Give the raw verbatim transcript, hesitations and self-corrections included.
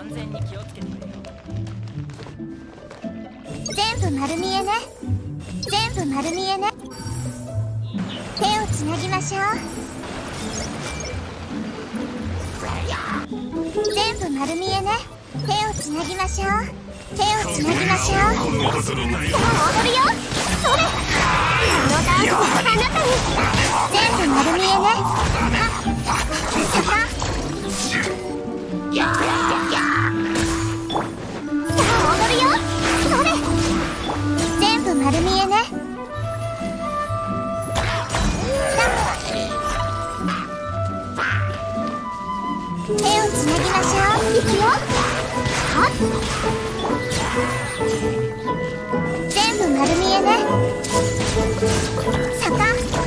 全に気をつけてくれよ。 全部丸見えね。全部丸見えね。手をつなぎましょう。全部丸見えね。手をつなぎましょう。手をつなぎましょう。さあ踊るよ。それこのダンスはあなたに。全部丸見えね。さあ踊るよ。それ全部丸見えね。手をつなぎましょう。いくよ。はっ全部丸見えね。さか